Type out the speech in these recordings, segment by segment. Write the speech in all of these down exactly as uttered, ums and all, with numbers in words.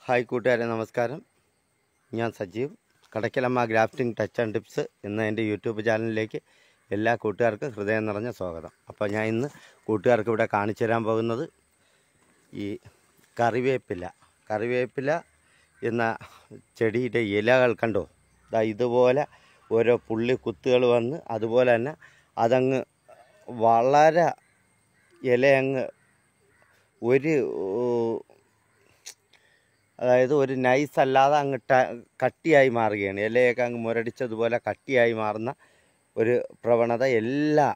Hi കൂട്ടുകാരെ, നമസ്കാരം. ഞാൻ Sajeev. Kadakkalamma grafting touch and tips എന്ന എൻ്റെ യൂട്യൂബ് ചാനലിലേക്ക് എല്ലാ കൂട്ടുകാർക്കും ഹൃദയം നിറഞ്ഞ സ്വാഗതം. അപ്പോൾ ഞാൻ ഇന്ന് കൂട്ടുകാർക്ക് ഇവിടെ കാണിച്ചു തരാൻ പോകുന്നത് ഈ കറിവേപ്പില കറിവേപ്പില എന്ന ചെടിയുടെ ഇലകൾ കണ്ടോ. ദാ ഇതുപോലെ ഓരോ പുള്ളി കുത്തുകൾ വന്ന് അതുപോലെ തന്നെ അതങ്ങ് വളരെ ഇലയങ്ങ് ഒരു അതായത് ഒരു നൈസ് അല്ലാതെ അങ്ങ് കട്ടിയായി മാറുകയാണ്. ഇലയൊക്കെ അങ്ങ് മുരടിച്ചതുപോലെ കട്ടിയായി മാറുന്ന ഒരു പ്രവണത എല്ലാ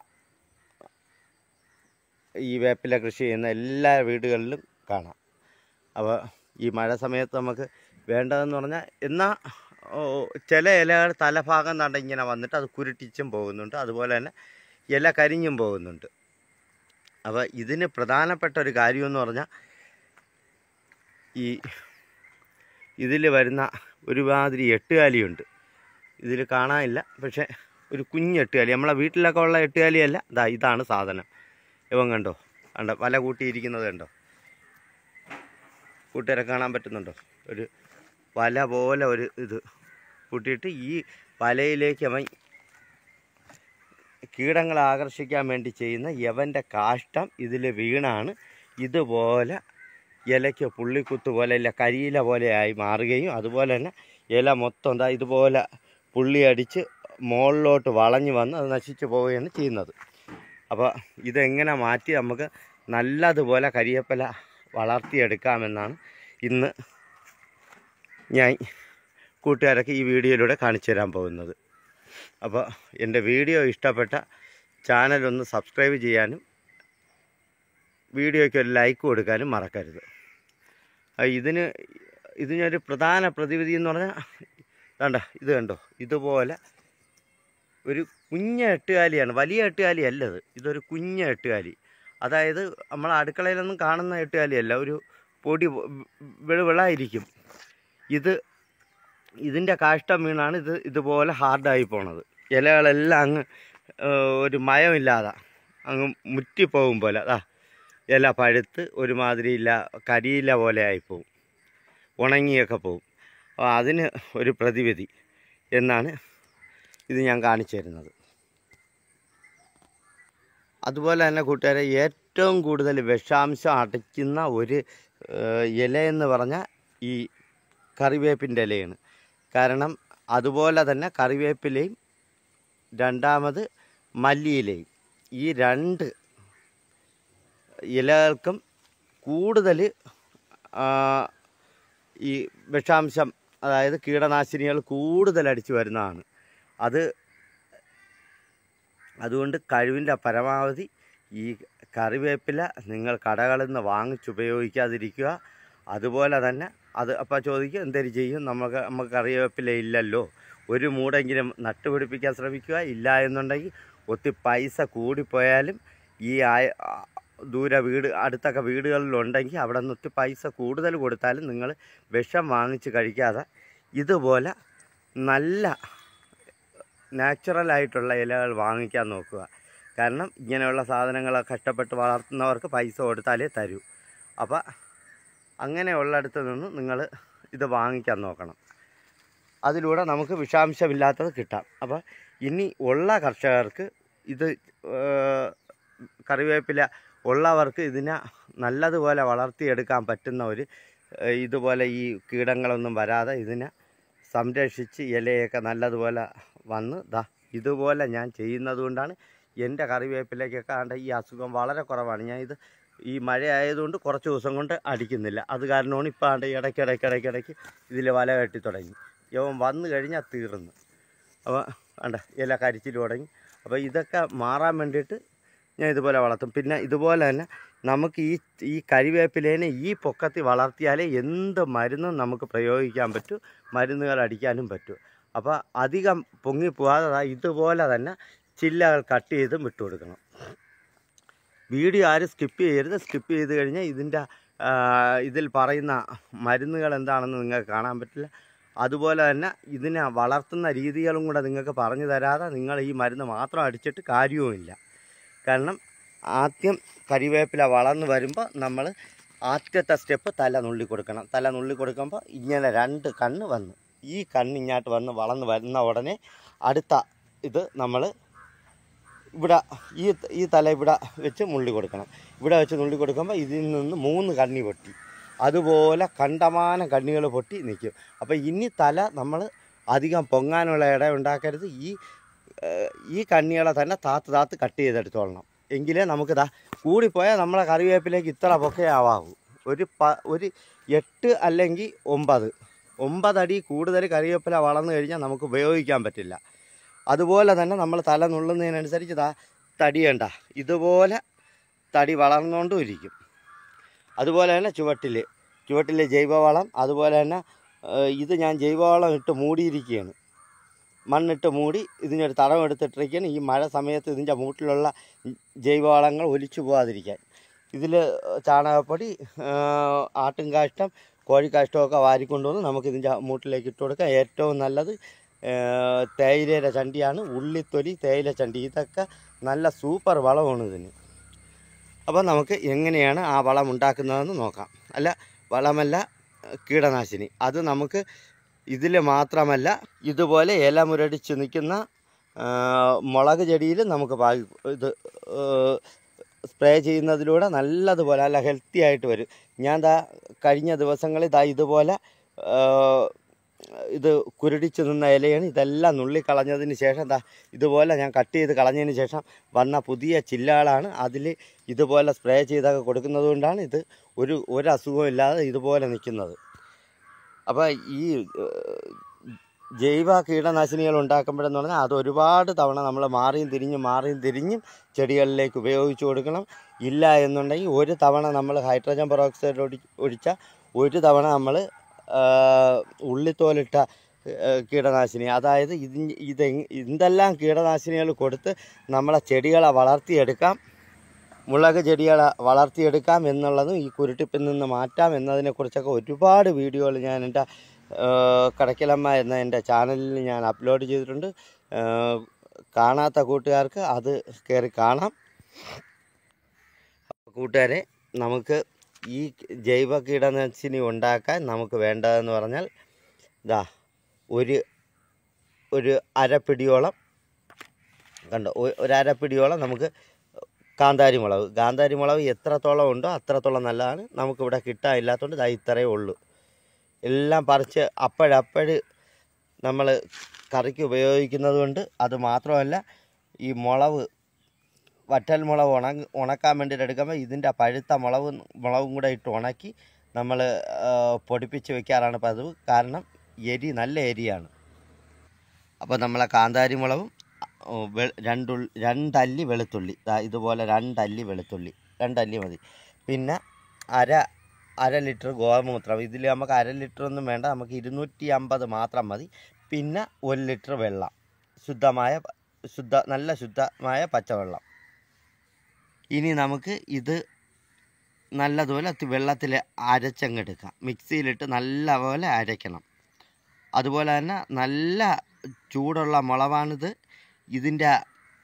ഈ വേപ്പില കൃഷി ചെയ്യുന്ന എല്ലാ വീടുകളിലും കാണാം. അപ്പോൾ ഈ മഴ സമയത്ത് നമുക്ക് വേണ്ടതെന്ന് പറഞ്ഞാൽ എന്നാൽ ചില ഇലകൾ തലഭാഗം നണ്ട ഇങ്ങനെ വന്നിട്ട് അത് കുരുട്ടിച്ചും പോകുന്നുണ്ട്, അതുപോലെ തന്നെ ഇല കരിഞ്ഞും പോകുന്നുണ്ട്. അപ്പോൾ ഇതിന് പ്രധാനപ്പെട്ട ഒരു കാര്യമെന്ന് പറഞ്ഞാൽ ഈ ഇതിൽ വരുന്ന ഒരുമാതിരി എട്ടുകാലിയുണ്ട്. ഇതിൽ കാണാനില്ല, പക്ഷേ ഒരു കുഞ്ഞ് എട്ടുകാലി, നമ്മളെ വീട്ടിലൊക്കെ ഉള്ള എട്ടുകാലിയല്ല. ഇതാ ഇതാണ് സാധനം. ഇവൻ കണ്ടോ, കണ്ടോ വല കൂട്ടിയിരിക്കുന്നത് കണ്ടോ, കൂട്ടുകാരെ കാണാൻ പറ്റുന്നുണ്ടോ? ഒരു വല പോലെ ഒരു ഇത് കൂട്ടിയിട്ട് ഈ വലയിലേക്ക് അവൻ കീടങ്ങളെ ആകർഷിക്കാൻ വേണ്ടി ചെയ്യുന്ന യവൻ്റെ കാഷ്ടം ഇതിൽ വീണാണ് ഇതുപോലെ ഇലയ്ക്ക് പുള്ളിക്കുത്ത് പോലെ ഇല്ല കരിയില പോലെയായി മാറുകയും അതുപോലെ തന്നെ ഇല മൊത്തം എന്താ ഇതുപോലെ പുള്ളി അടിച്ച് മുകളിലോട്ട് വളഞ്ഞു വന്ന് അത് നശിച്ചു പോവുകയാണ് ചെയ്യുന്നത്. അപ്പോൾ ഇതെങ്ങനെ മാറ്റി നമുക്ക് നല്ലതുപോലെ കരിവേപ്പില വളർത്തിയെടുക്കാമെന്നാണ് ഇന്ന് ഞാൻ കൂട്ടുകാരൊക്കെ ഈ വീഡിയോയിലൂടെ കാണിച്ചു തരാൻ പോകുന്നത്. അപ്പോൾ എൻ്റെ വീഡിയോ ഇഷ്ടപ്പെട്ട ചാനലൊന്ന് സബ്സ്ക്രൈബ് ചെയ്യാനും വീഡിയോയ്ക്ക് ഒരു ലൈക്ക് കൊടുക്കാനും മറക്കരുത്. ഇതിന് ഇതിനൊരു പ്രധാന പ്രതിവിധി എന്ന് പറഞ്ഞാൽ വേണ്ട ഇത് കണ്ടോ, ഇതുപോലെ ഒരു കുഞ്ഞ എട്ടുകാലിയാണ്, വലിയ എട്ടുകാലി അല്ലത്, ഇതൊരു കുഞ്ഞ എട്ടുകാലി. അതായത് നമ്മൾ അടുക്കളയിലൊന്നും കാണുന്ന എട്ടുകാലിയല്ല, ഒരു പൊടി വെളുവിളായിരിക്കും. ഇത് ഇതിൻ്റെ കാഷ്ടം വീണാണ് ഇത് ഇതുപോലെ ഹാർഡായി പോണത്. ഇലകളെല്ലാം അങ്ങ് ഒരു മയമില്ലാതെ അങ്ങ് മുറ്റിപ്പോകും പോലെ അതാ ഇല പഴുത്ത് ഒരുമാതിരി ഇല്ല കരിയില പോലെ ആയിപ്പോവും, ഉണങ്ങിയൊക്കെ പോവും. അപ്പോൾ അതിന് ഒരു പ്രതിവിധി എന്നാണ് ഇത് ഞാൻ കാണിച്ചു തരുന്നത്. അതുപോലെ തന്നെ കൂട്ടുകാരെ, ഏറ്റവും കൂടുതൽ വിഷാംശം അടയ്ക്കുന്ന ഒരു ഇലയെന്ന് പറഞ്ഞാൽ ഈ കറിവേപ്പിൻ്റെ ഇലയാണ്. കാരണം അതുപോലെ തന്നെ കറിവേപ്പിലയും രണ്ടാമത് മല്ലിയിലയും, ഈ രണ്ട് ഇലകൾക്കും കൂടുതൽ ഈ വിഷാംശം അതായത് കീടനാശിനികൾ കൂടുതൽ അടിച്ചു വരുന്നതാണ്. അത് അതുകൊണ്ട് കഴിവിൻ്റെ പരമാവധി ഈ കറിവേപ്പില നിങ്ങൾ കടകളിൽ നിന്ന് വാങ്ങിച്ചുപയോഗിക്കാതിരിക്കുക. അതുപോലെ തന്നെ അത് അപ്പോൾ ചോദിക്കുക എന്തൊരു ചെയ്യും, നമുക്ക് നമുക്ക് കറിവേപ്പില ഇല്ലല്ലോ, ഒരു മൂടെങ്കിലും നട്ടുപിടിപ്പിക്കാൻ ശ്രമിക്കുക. ഇല്ല എന്നുണ്ടെങ്കിൽ ഒത്തിരി പൈസ കൂടിപ്പോയാലും ഈ ദൂരെ വീട് അടുത്തൊക്കെ വീടുകളിലുണ്ടെങ്കിൽ അവിടെ നിന്ന് ഒത്തിരി പൈസ കൂടുതൽ കൊടുത്താലും നിങ്ങൾ വിഷം വാങ്ങിച്ച് കഴിക്കാതെ ഇതുപോലെ നല്ല നാച്ചുറലായിട്ടുള്ള ഇലകൾ വാങ്ങിക്കാൻ നോക്കുക. കാരണം ഇങ്ങനെയുള്ള സാധനങ്ങൾ കഷ്ടപ്പെട്ട് വളർത്തുന്നവർക്ക് പൈസ കൊടുത്താലേ തരൂ. അപ്പോൾ അങ്ങനെയുള്ളിടത്ത് നിന്ന് നിങ്ങൾ ഇത് വാങ്ങിക്കാൻ നോക്കണം. അതിലൂടെ നമുക്ക് വിഷാംശമില്ലാത്തത് കിട്ടാം. അപ്പോൾ ഇനി ഉള്ള കർഷകർക്ക് ഇത് കറിവേപ്പില ഉള്ളവർക്ക് ഇതിനെ നല്ലതുപോലെ വളർത്തിയെടുക്കാൻ പറ്റുന്ന ഒരു ഇതുപോലെ ഈ കീടങ്ങളൊന്നും വരാതെ ഇതിനെ സംരക്ഷിച്ച് ഇലയൊക്കെ നല്ലതുപോലെ വന്ന് ദാ ഇതുപോലെ ഞാൻ ചെയ്യുന്നത് കൊണ്ടാണ് എൻ്റെ കറിവേപ്പിലയ്ക്കൊക്കെ ആണ്ട് ഈ അസുഖം വളരെ കുറവാണ്. ഞാൻ ഇത് ഈ മഴ ആയതുകൊണ്ട് കുറച്ച് ദിവസം കൊണ്ട് അടിക്കുന്നില്ല. അത് കാരണമാണ് ഇപ്പോൾ ആണ്ട് ഇടയ്ക്കിടയ്ക്കിടയ്ക്കിടയ്ക്ക് ഇതിൽ വല കെട്ടി തുടങ്ങി. യവൻ വന്നു കഴിഞ്ഞാൽ തീർന്നു. അപ്പോൾ ആണ്ട ഇല കരിച്ചിൽ തുടങ്ങി. അപ്പോൾ ഇതൊക്കെ മാറാൻ വേണ്ടിയിട്ട് ഞാൻ ഇതുപോലെ വളർത്തും. പിന്നെ ഇതുപോലെ തന്നെ നമുക്ക് ഈ ഈ കരിവേപ്പിലേനെ ഈ പൊക്കത്തിൽ വളർത്തിയാലേ എന്ത് മരുന്നും നമുക്ക് പ്രയോഗിക്കാൻ പറ്റൂ, മരുന്നുകൾ അടിക്കാനും പറ്റൂ. അപ്പോൾ അധികം പൊങ്ങിപ്പോകാതെ ഇതുപോലെ തന്നെ ചില്ലകൾ കട്ട് ചെയ്ത് വിട്ടു കൊടുക്കണം. വീഡിയോ ആരും സ്കിപ്പ് ചെയ്യരുത്. സ്കിപ്പ് ചെയ്ത് കഴിഞ്ഞാൽ ഇതിൻ്റെ ഇതിൽ പറയുന്ന മരുന്നുകൾ എന്താണെന്ന് നിങ്ങൾക്ക് കാണാൻ പറ്റില്ല. അതുപോലെ തന്നെ ഇതിനെ വളർത്തുന്ന രീതികളും കൂടെ നിങ്ങൾക്ക് പറഞ്ഞു തരാതെ നിങ്ങൾ ഈ മരുന്ന് മാത്രം അടിച്ചിട്ട് കാര്യവുമില്ല. കാരണം ആദ്യം കരിവേപ്പില വളർന്നു വരുമ്പോൾ നമ്മൾ ആദ്യത്തെ സ്റ്റെപ്പ് തല നുള്ളി കൊടുക്കണം. തല നുള്ളി കൊടുക്കുമ്പോൾ ഇങ്ങനെ രണ്ട് കണ്ണ് വന്നു, ഈ കണ്ണ് ഇങ്ങോട്ട് വന്ന് വളർന്ന് വരുന്ന ഉടനെ അടുത്ത ഇത് നമ്മൾ ഇവിടെ ഈ ഈ തല ഇവിടെ വെച്ച് നുള്ളി കൊടുക്കണം. ഇവിടെ വെച്ച് നുള്ളി കൊടുക്കുമ്പോൾ ഇതിൽ നിന്ന് മൂന്ന് കണ്ണി പൊട്ടി, അതുപോലെ കണ്ടമാനം കണ്ണികൾ പൊട്ടി നിൽക്കും. അപ്പോൾ ഇനി തല നമ്മൾ അധികം പൊങ്ങാനുള്ള ഇട ഉണ്ടാക്കരുത്. ഈ ഈ കണ്ണികളെ തന്നെ താത്ത് താത്ത് കട്ട് ചെയ്തെടുത്തോളണം. എങ്കിലേ നമുക്ക് ഇതാ കൂടിപ്പോയാൽ നമ്മളെ കറിവേപ്പിലേക്ക് ഇത്ര പൊക്കെ ആവാവൂ. ഒരു പ ഒരു എട്ട് അല്ലെങ്കിൽ ഒമ്പത് ഒമ്പതടി കൂടുതൽ കറിവേപ്പില വളർന്നു കഴിഞ്ഞാൽ നമുക്ക് ഉപയോഗിക്കാൻ പറ്റില്ല. അതുപോലെ തന്നെ നമ്മൾ തല നുള്ളുന്നതിനനുസരിച്ച് ഇതാ തടിയണ്ട ഇതുപോലെ തടി വളർന്നുകൊണ്ടും ഇരിക്കും. അതുപോലെ തന്നെ ചുവട്ടിൽ ചുവട്ടിൽ ജൈവവളം, അതുപോലെ തന്നെ ഇത് ഞാൻ ജൈവവളം ഇട്ട് മൂടിയിരിക്കുകയാണ്, മണ്ണിട്ട് മൂടി ഇതിനൊരു തടം എടുത്തിട്ടിരിക്കുകയാണ്. ഈ മഴ സമയത്ത് ഇതിൻ്റെ മൂട്ടിലുള്ള ജൈവവളങ്ങൾ ഒലിച്ചു പോകാതിരിക്കാൻ ഇതിൽ ചാണകപ്പൊടി, ആട്ടും കാഷ്ടം, കോഴിക്കാഷ്ടമൊക്കെ വാരിക്കൊണ്ടുവന്ന് നമുക്ക് ഇതിൻ്റെ മൂട്ടിലേക്ക് ഇട്ട് കൊടുക്കാം. ഏറ്റവും നല്ലത് തേയിലയുടെ ചണ്ടിയാണ്, ഉള്ളിത്തൊലി, തേയില ചണ്ടി, ഇതൊക്കെ നല്ല സൂപ്പർ വളമാണ് ഇതിന്. അപ്പോൾ നമുക്ക് എങ്ങനെയാണ് ആ വളം ഉണ്ടാക്കുന്നതെന്ന് നോക്കാം. അല്ല വളമല്ല, കീടനാശിനി. അത് നമുക്ക് ഇതിൽ മാത്രമല്ല, ഇതുപോലെ ഇല മുരടിച്ച് നിൽക്കുന്ന മുളക് ചെടിയിൽ നമുക്ക് പാകി ഇത് സ്പ്രേ ചെയ്യുന്നതിലൂടെ നല്ലതുപോലെ നല്ല ഹെൽത്തി ആയിട്ട് വരും. ഞാൻ ദാ കഴിഞ്ഞ ദിവസങ്ങളിൽ ദാ ഇതുപോലെ ഇത് കുരുടിച്ച് നിന്ന ഇലയാണ്. ഇതെല്ലാം നുള്ളിക്കളഞ്ഞതിന് ശേഷം ദാ ഇതുപോലെ ഞാൻ കട്ട് ചെയ്ത് കളഞ്ഞതിന് ശേഷം വന്ന പുതിയ ചില്ലകളാണ്. അതിൽ ഇതുപോലെ സ്പ്രേ ചെയ്തൊക്കെ കൊടുക്കുന്നത് കൊണ്ടാണ് ഇത് ഒരു ഒരു അസുഖവും ഇല്ലാതെ ഇതുപോലെ നിൽക്കുന്നത്. അപ്പോൾ ഈ ജൈവ കീടനാശിനികൾ ഉണ്ടാക്കുമ്പോഴെന്ന് പറഞ്ഞാൽ അത് ഒരുപാട് തവണ നമ്മൾ മാറിയും തിരിഞ്ഞും മാറിയും തിരിഞ്ഞും ചെടികളിലേക്ക് ഉപയോഗിച്ച് കൊടുക്കണം. ഇല്ല എന്നുണ്ടെങ്കിൽ ഒരു തവണ നമ്മൾ ഹൈഡ്രജൻ പെറോക്സൈഡ് ഒടി ഒഴിച്ച ഒരു തവണ നമ്മൾ ഉള്ളിത്തോലിട്ട കീടനാശിനി, അതായത് ഇത് ഇത് എന്തെല്ലാം കീടനാശിനികൾ കൊടുത്ത് നമ്മളെ ചെടികളെ വളർത്തിയെടുക്കാം, മുളക് ചെടികളെ വളർത്തിയെടുക്കാം എന്നുള്ളതും ഈ കുരുട്ടിപ്പിൽ നിന്ന് മാറ്റാം എന്നതിനെക്കുറിച്ചൊക്കെ ഒരുപാട് വീഡിയോകൾ ഞാൻ എൻ്റെ കടക്കലമ്മ എന്ന എൻ്റെ ചാനലിൽ ഞാൻ അപ്ലോഡ് ചെയ്തിട്ടുണ്ട്. കാണാത്ത കൂട്ടുകാർക്ക് അത് കയറി കാണാം. കൂട്ടുകാരെ, നമുക്ക് ഈ ജൈവ കീടനാശിനി ഉണ്ടാക്കാൻ നമുക്ക് വേണ്ടതെന്ന് പറഞ്ഞാൽ ഇതാ ഒരു ഒരു അരപ്പിടിയോളം കണ്ടോ, ഒരു അരപ്പിടിയോളം നമുക്ക് കാന്താരി മുളക്. കാന്താരി മുളക് എത്രത്തോളം ഉണ്ടോ അത്രത്തോളം നല്ലതാണ്. നമുക്കിവിടെ കിട്ടാനില്ലാത്തതുകൊണ്ട് ഇതാ ഇത്രയേ ഉള്ളൂ. എല്ലാം പറിച്ച് അപ്പോഴപ്പോഴ് നമ്മൾ കറിക്ക് ഉപയോഗിക്കുന്നത് കൊണ്ട്. അത് മാത്രമല്ല, ഈ മുളക് വറ്റൽ മുളക് ഉണ ഉണക്കാൻ വേണ്ടിയിട്ട് എടുക്കുമ്പോൾ ഇതിൻ്റെ പഴുത്ത മുളക് മുളകും കൂടെ ഇട്ട് ഉണക്കി നമ്മൾ പൊടിപ്പിച്ച് വെക്കാറാണ് പതിവ്. കാരണം എരി നല്ല എരിയാണ്. അപ്പോൾ നമ്മളെ കാന്താരി മുളകും രണ്ടുള്ളി രണ്ടല്ലി വെളുത്തുള്ളി, ഇതുപോലെ രണ്ടല്ലി വെളുത്തുള്ളി, രണ്ടല്ലി മതി. പിന്നെ അര അര ലിറ്റർ ഗോമൂത്രം. ഇതിൽ നമുക്ക് അര ലിറ്റർ ഒന്നും വേണ്ട, നമുക്ക് ഇരുന്നൂറ്റി അമ്പത് മാത്രം മതി. പിന്നെ ഒരു ലിറ്റർ വെള്ളം, ശുദ്ധമായ ശുദ്ധ നല്ല ശുദ്ധമായ പച്ചവെള്ളം. ഇനി നമുക്ക് ഇത് നല്ലതുപോലെ വെള്ളത്തിൽ അരച്ചങ്ങെടുക്കാം. മിക്സിയിലിട്ട് നല്ലപോലെ അരയ്ക്കണം. അതുപോലെ തന്നെ നല്ല ചൂടുള്ള മുളകാണിത്. ഇതിൻ്റെ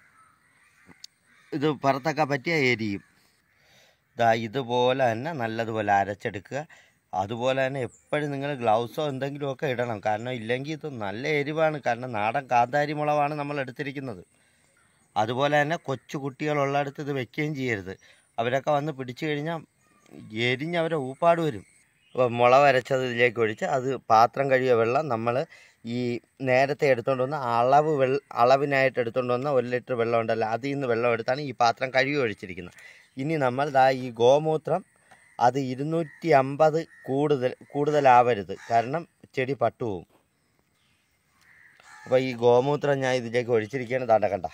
ഇത് പുറത്തൊക്കെ പറ്റിയ എരിയും. ഇതാ ഇതുപോലെ തന്നെ നല്ലതുപോലെ അരച്ചെടുക്കുക. അതുപോലെ തന്നെ എപ്പോഴും നിങ്ങൾ ഗ്ലൗസോ എന്തെങ്കിലുമൊക്കെ ഇടണം. കാരണം ഇല്ലെങ്കിൽ ഇത് നല്ല എരിവാണ്. കാരണം നാടൻ കാന്താരി മുളകാണ് നമ്മൾ എടുത്തിരിക്കുന്നത്. അതുപോലെ തന്നെ കൊച്ചു കുട്ടികളുള്ളിടത്ത് ഇത് വെക്കുകയും ചെയ്യരുത്. അവരൊക്കെ വന്ന് പിടിച്ചു കഴിഞ്ഞാൽ എരിഞ്ഞ് അവരെ ഊപ്പാട് വരും. അപ്പോൾ മുളക് അരച്ചത് ഇതിലേക്ക് ഒഴിച്ച് അത് പാത്രം കഴുകിയ വെള്ളം നമ്മൾ ഈ നേരത്തെ എടുത്തുകൊണ്ട് വന്ന അളവ് വെള്ള അളവിനായിട്ട് എടുത്തുകൊണ്ട് വന്ന ഒരു ലിറ്റർ വെള്ളം ഉണ്ടല്ലോ, അതിൽ നിന്ന് വെള്ളം എടുത്താണ് ഈ പാത്രം കഴുകി ഒഴിച്ചിരിക്കുന്നത്. ഇനി നമ്മൾ ദാ ഈ ഗോമൂത്രം അത് ഇരുന്നൂറ്റി അമ്പത് കൂടുതൽ കൂടുതലാവരുത്, കാരണം ചെടി പട്ടുപോകും. അപ്പോൾ ഈ ഗോമൂത്രം ഞാൻ ഇതിലേക്ക് ഒഴിച്ചിരിക്കുകയാണ്. താണ്ട കണ്ട,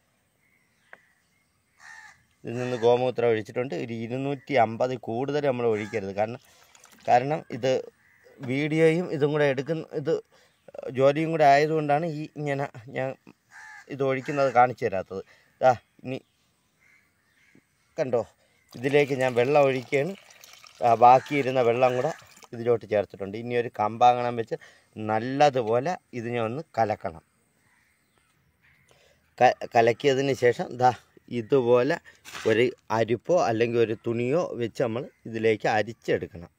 ഇതിൽ നിന്ന് ഗോമൂത്രം ഒഴിച്ചിട്ടുണ്ട്. ഒരു ഇരുന്നൂറ്റി അമ്പത് കൂടുതൽ നമ്മൾ ഒഴിക്കരുത്. കാരണം കാരണം ഇത് വീഡിയോയും ഇതും കൂടെ എടുക്കുന്ന ഇത് ജോലിയും കൂടെ ആയതുകൊണ്ടാണ് ഈ ഇങ്ങനെ ഞാൻ ഇത് ഒഴിക്കുന്നത് കാണിച്ചു തരാത്തത്. ദാ ഇനി കണ്ടോ, ഇതിലേക്ക് ഞാൻ വെള്ളം ഒഴിക്കുകയാണ്. ബാക്കിയിരുന്ന വെള്ളം കൂടെ ഇതിലോട്ട് ചേർത്തിട്ടുണ്ട്. ഇനി ഒരു കമ്പാങ്കണം വെച്ച് നല്ലതുപോലെ ഇതിനെ ഒന്ന് കലക്കണം. ക കലക്കിയതിന് ശേഷം ദാ ഇതുപോലെ ഒരു അരിപ്പോ അല്ലെങ്കിൽ ഒരു തുണിയോ വെച്ച് നമ്മൾ ഇതിലേക്ക് അരിച്ചെടുക്കണം.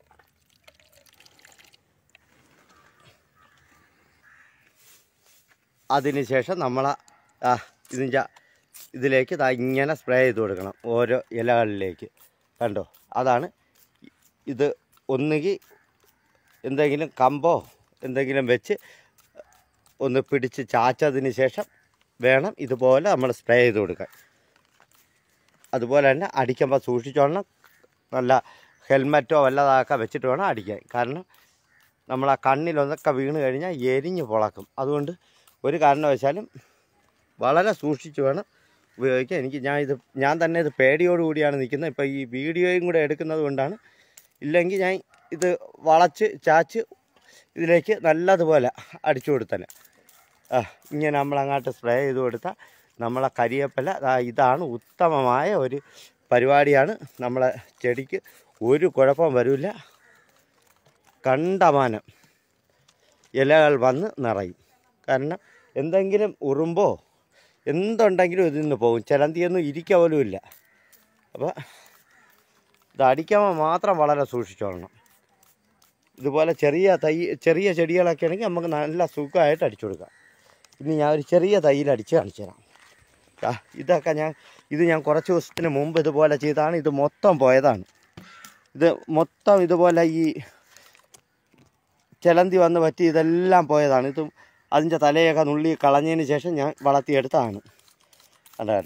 അതിനുശേഷം നമ്മൾ ഇതിൻ്റെ ഇതിലേക്ക് ഇങ്ങനെ സ്പ്രേ ചെയ്ത് കൊടുക്കണം ഓരോ ഇലകളിലേക്ക്. കണ്ടോ, അതാണ് ഇത്. ഒന്നുകിൽ എന്തെങ്കിലും കമ്പോ എന്തെങ്കിലും വെച്ച് ഒന്ന് പിടിച്ച് ചാച്ചതിന് ശേഷം വേണം ഇതുപോലെ നമ്മൾ സ്പ്രേ ചെയ്ത് കൊടുക്കാൻ. അതുപോലെ തന്നെ അടിക്കുമ്പോൾ സൂക്ഷിച്ചോളണം. നല്ല ഹെൽമറ്റോ വല്ലതൊക്കെ വെച്ചിട്ട് വേണം അടിക്കാൻ. കാരണം നമ്മൾ ആ കണ്ണിലൊന്നൊക്കെ വീണ് കഴിഞ്ഞാൽ എരിഞ്ഞ് പൊളക്കും. അതുകൊണ്ട് ഒരു കാരണവശാലും വളരെ സൂക്ഷിച്ച് വേണം ഉപയോഗിക്കാൻ. എനിക്ക് ഞാൻ ഇത് ഞാൻ തന്നെ ഇത് പേടിയോടുകൂടിയാണ് നിൽക്കുന്നത്. ഇപ്പോൾ ഈ വീഡിയോയും കൂടെ എടുക്കുന്നത് കൊണ്ടാണ്. ഇല്ലെങ്കിൽ ഞാൻ ഇത് വളച്ച് ചാച്ച് ഇതിലേക്ക് നല്ലതുപോലെ അടിച്ചു കൊടുത്തന്നെ. ആ ഇങ്ങനെ നമ്മളങ്ങോട്ട് സ്പ്രേ ചെയ്ത് കൊടുത്താൽ നമ്മളെ കരിയേപ്പില ഇതാണ് ഉത്തമമായ ഒരു പരിപാടിയാണ്. നമ്മളെ ചെടിക്ക് ഒരു കുഴപ്പം വരില്ല. കണ്ടമാനം ഇലകൾ വന്ന് നിറയും. കാരണം എന്തെങ്കിലും ഉറുമ്പോ എന്തുണ്ടെങ്കിലും ഇതിൽ നിന്ന് പോകും. ചിലന്തിയൊന്നും ഇരിക്കുക പോലും ഇല്ല. അപ്പോൾ ഇത് അടിക്കുമ്പോൾ മാത്രം വളരെ സൂക്ഷിച്ചോളണം. ഇതുപോലെ ചെറിയ തൈ ചെറിയ ചെടികളൊക്കെ ആണെങ്കിൽ നമുക്ക് നല്ല സുഖമായിട്ട് അടിച്ചു കൊടുക്കാം. ഇനി ഞാൻ ഒരു ചെറിയ തൈയിൽ അടിച്ച് കാണിച്ചു തരാം. ഇതൊക്കെ ഞാൻ ഇത് ഞാൻ കുറച്ച് ദിവസത്തിന് മുമ്പ് ഇതുപോലെ ചെയ്താണ്. ഇത് മൊത്തം പോയതാണ്. ഇത് മൊത്തം ഇതുപോലെ ഈ ചിലന്തി വന്ന് പറ്റി ഇതെല്ലാം പോയതാണ്. ഇതും അതിൻ്റെ തലയൊക്കെ നുള്ളി കളഞ്ഞതിന് ശേഷം ഞാൻ വളർത്തിയെടുത്തതാണ്. കണ്ട കണ്ട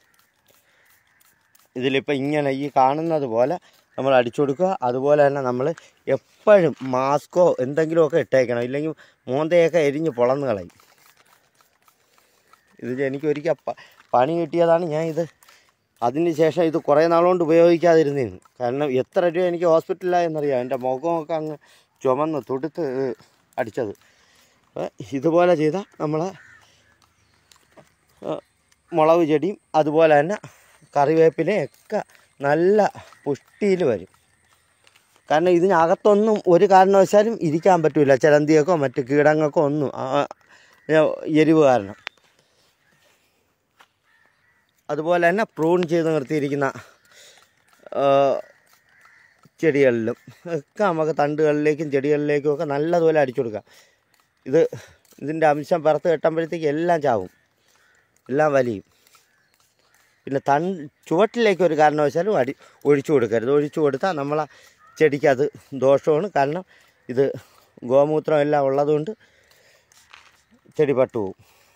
ഇതിലിപ്പോൾ ഇങ്ങനെ ഈ കാണുന്നത് പോലെ നമ്മൾ അടിച്ചു കൊടുക്കുക. അതുപോലെ തന്നെ നമ്മൾ എപ്പോഴും മാസ്കോ എന്തെങ്കിലുമൊക്കെ ഇട്ടേക്കണം. ഇല്ലെങ്കിൽ മോന്തയൊക്കെ എരിഞ്ഞ് പൊളന്ന് കളയും. ഇത് എനിക്ക് ഒരിക്കൽ പണി കിട്ടിയതാണ്. ഞാൻ ഇത് അതിന് ശേഷം ഇത് കുറേ നാളുകൊണ്ട് ഉപയോഗിക്കാതിരുന്നേന്. കാരണം എത്ര രൂപ എനിക്ക് ഹോസ്പിറ്റലിലായെന്നറിയാം. എൻ്റെ മുഖമൊക്കെ അങ്ങ് ചുമന്ന് തുടുത്ത് അടിച്ചത്. ഇതുപോലെ ചെയ്താൽ നമ്മൾ മുളക് ചെടിയും അതുപോലെ തന്നെ കറിവേപ്പിലയൊക്കെ നല്ല പുഷ്ടിയിൽ വരും. കാരണം ഇതിനകത്തൊന്നും ഒരു കാരണവശാലും ഇരിക്കാൻ പറ്റില്ല. ചിലന്തിയൊക്കെ മറ്റ് കീടങ്ങൾക്കോ ഒന്നും എരിവ് കാരണം. അതുപോലെ തന്നെ പ്രൂൺ ചെയ്ത് നിർത്തിയിരിക്കുന്ന ചെടികളിലും ഒക്കെ നമുക്ക് തണ്ടുകളിലേക്കും ചെടികളിലേക്കും ഒക്കെ നല്ലതുപോലെ അടിച്ചു കൊടുക്കാം. ഇത് ഇതിൻ്റെ അംശം പുറത്ത് കെട്ടുമ്പോഴത്തേക്ക് എല്ലാം ചാവും, എല്ലാം വലിയും. പിന്നെ തൺ ചുവട്ടിലേക്ക് ഒരു കാരണവശാലും അടി ഒഴിച്ചു കൊടുക്കരുത്. ഒഴിച്ചു കൊടുത്താൽ നമ്മളെ ചെടിക്ക് അത് ദോഷമാണ്. കാരണം ഇത് ഗോമൂത്രം എല്ലാം ഉള്ളതുകൊണ്ട് ചെടി പട്ടുപോകും.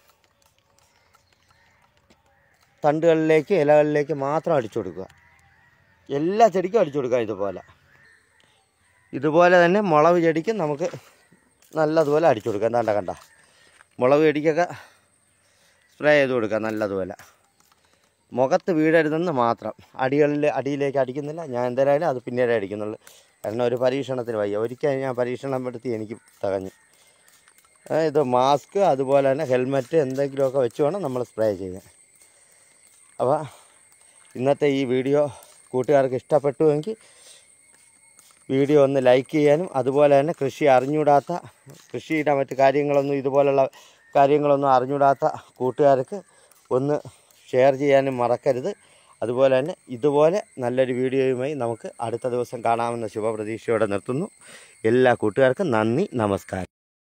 തണ്ടുകളിലേക്ക് ഇലകളിലേക്ക് മാത്രം അടിച്ചു കൊടുക്കുക. എല്ലാ ചെടിക്കും അടിച്ചു കൊടുക്കുക. ഇതുപോലെ ഇതുപോലെ തന്നെ മുളക് ചെടിക്കും നമുക്ക് നല്ലതുപോലെ അടിച്ചു കൊടുക്കുക. എന്താണ്ട കണ്ട മുളക് ചെടിക്കൊക്കെ സ്പ്രേ ചെയ്ത് കൊടുക്കുക നല്ലതുപോലെ. മുഖത്ത് വീഴരുതെന്ന് മാത്രം. അടികളിൽ അടിയിലേക്ക് അടിക്കുന്നില്ല. ഞാൻ എന്തായാലും അത് പിന്നീട് അടിക്കുന്നുള്ളൂ. കാരണം ഒരു പരീക്ഷണത്തിന് വയ്യ. ഒരിക്കൽ ഞാൻ പരീക്ഷണം എടുത്ത് എനിക്ക് തകഞ്ഞു. ഇത് മാസ്ക് അതുപോലെ തന്നെ ഹെൽമെറ്റ് എന്തെങ്കിലുമൊക്കെ വെച്ച് വേണം നമ്മൾ സ്പ്രേ ചെയ്യാൻ. അപ്പോൾ ഇന്നത്തെ ഈ വീഡിയോ കൂട്ടുകാർക്ക് ഇഷ്ടപ്പെട്ടുവെങ്കിൽ വീഡിയോ ഒന്ന് ലൈക്ക് ചെയ്യാനും അതുപോലെ തന്നെ കൃഷി അറിഞ്ഞൂടാത്ത കൃഷിയുടെ മറ്റ് കാര്യങ്ങളൊന്നും ഇതുപോലുള്ള കാര്യങ്ങളൊന്നും അറിഞ്ഞൂടാത്ത കൂട്ടുകാർക്ക് ഒന്ന് ഷെയർ ചെയ്യാനും മറക്കരുത്. അതുപോലെ തന്നെ ഇതുപോലെ നല്ലൊരു വീഡിയോയുമായി നമുക്ക് അടുത്ത ദിവസം കാണാമെന്ന ശുഭപ്രതീക്ഷയോടെ നിർത്തുന്നു. എല്ലാ കൂട്ടുകാർക്കും നന്ദി, നമസ്കാരം.